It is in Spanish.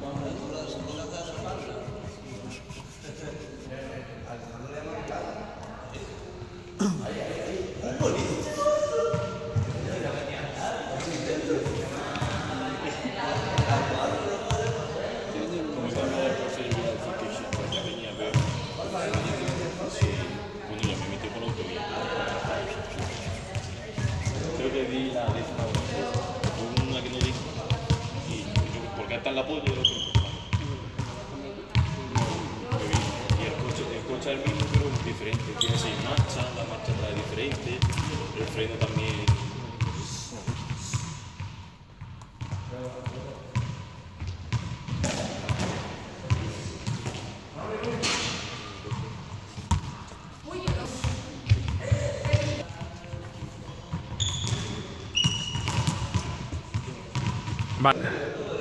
Creo que vi la décima o una que no di. Porque está en la polla y el otro y el coche es el mismo, pero es diferente. Tiene 6 marchas, la marcha está diferente, el freno también. Vale.